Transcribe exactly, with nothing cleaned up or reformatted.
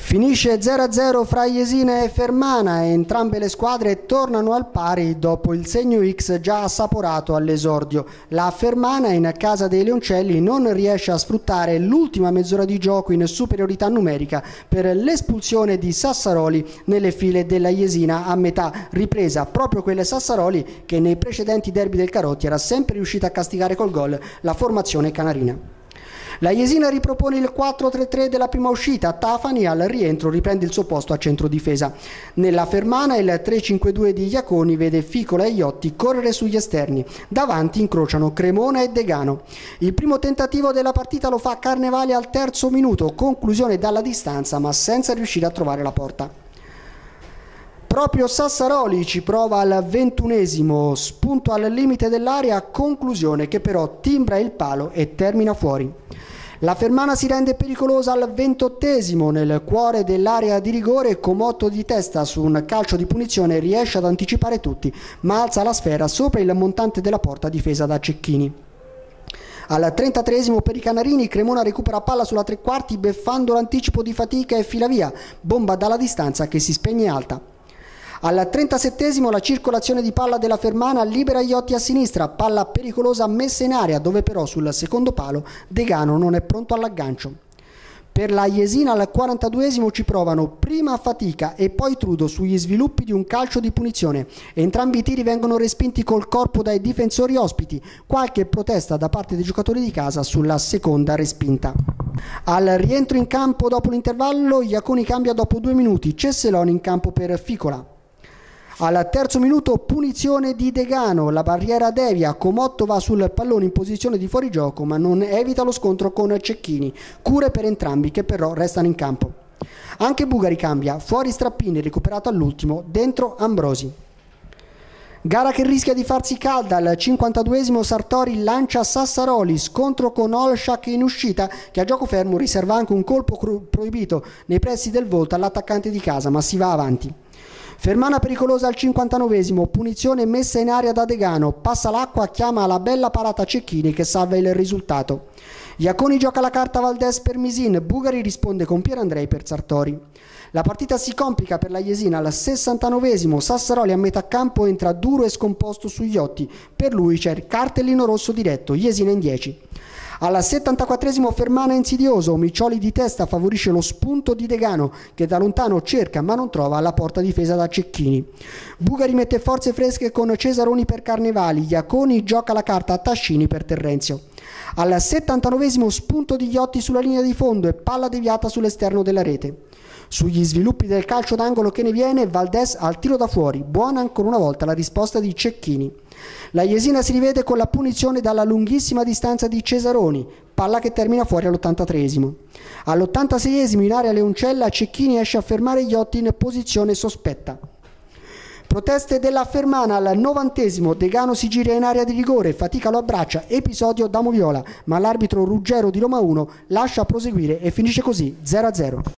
Finisce zero a zero fra Jesina e Fermana e entrambe le squadre tornano al pari dopo il segno X già assaporato all'esordio. La Fermana in casa dei Leoncelli non riesce a sfruttare l'ultima mezz'ora di gioco in superiorità numerica per l'espulsione di Sassaroli nelle file della Jesina a metà ripresa, proprio quelle Sassaroli che nei precedenti derby del Carotti era sempre riuscita a castigare col gol la formazione canarina. La Jesina ripropone il quattro tre tre della prima uscita, Tafani al rientro riprende il suo posto a centrodifesa. Nella Fermana il tre cinque due di Iaconi vede Ficola e Iotti correre sugli esterni, davanti incrociano Cremona e Degano. Il primo tentativo della partita lo fa Carnevale al terzo minuto, conclusione dalla distanza ma senza riuscire a trovare la porta. Proprio Sassaroli ci prova al ventunesimo, spunto al limite dell'area, conclusione che però timbra il palo e termina fuori. La Fermana si rende pericolosa al ventottesimo, nel cuore dell'area di rigore, Comotto di testa su un calcio di punizione riesce ad anticipare tutti, ma alza la sfera sopra il montante della porta difesa da Cecchini. Al trentatreesimo per i canarini, Cremona recupera palla sulla tre quarti beffando l'anticipo di Fatica e fila via, bomba dalla distanza che si spegne alta. Al trentasettesimo la circolazione di palla della Fermana libera Iotti a sinistra, palla pericolosa messa in area dove però sul secondo palo Degano non è pronto all'aggancio. Per la Jesina al quarantaduesimo ci provano prima Fatica e poi Trudo sugli sviluppi di un calcio di punizione. Entrambi i tiri vengono respinti col corpo dai difensori ospiti, qualche protesta da parte dei giocatori di casa sulla seconda respinta. Al rientro in campo dopo l'intervallo Iaconi cambia dopo due minuti, Cesseloni in campo per Ficola. Al terzo minuto punizione di Degano, la barriera devia, Comotto va sul pallone in posizione di fuorigioco ma non evita lo scontro con Cecchini, cure per entrambi che però restano in campo. Anche Bugari cambia, fuori Strappini recuperato all'ultimo, dentro Ambrosi. Gara che rischia di farsi calda, al cinquantaduesimo Sartori lancia Sassaroli, scontro con Olszak in uscita che a gioco fermo riserva anche un colpo proibito nei pressi del volto all'attaccante di casa ma si va avanti. Fermana pericolosa al cinquantanovesimo, punizione messa in aria da Degano, passa l'acqua, chiama la bella parata Cecchini che salva il risultato. Iaconi gioca la carta Valdés per Misin, Bugari risponde con Pierandrei per Sartori. La partita si complica per la Jesina al sessantanovesimo, Sassaroli a metà campo entra duro e scomposto su Iotti, per lui c'è il cartellino rosso diretto, Jesina in dieci. Al settantaquattresimo Fermana insidioso, Miccioli di testa favorisce lo spunto di Degano che da lontano cerca ma non trova la porta difesa da Cecchini. Bugari mette forze fresche con Cesaroni per Carnevali, Iaconi gioca la carta a Tascini per Terrenzio. Al settantanovesimo spunto di Iotti sulla linea di fondo e palla deviata sull'esterno della rete. Sugli sviluppi del calcio d'angolo che ne viene, Valdés al tiro da fuori, buona ancora una volta la risposta di Cecchini. La Jesina si rivede con la punizione dalla lunghissima distanza di Cesaroni, palla che termina fuori all'ottantatreesimo. All'ottantaseiesimo in area Leoncella, Cecchini esce a fermare Iotti in posizione sospetta. Proteste della Fermana al novantesimo, Degano si gira in area di rigore, Fatica lo abbraccia, episodio da Moviola, ma l'arbitro Ruggero di Roma uno lascia proseguire e finisce così zero a zero.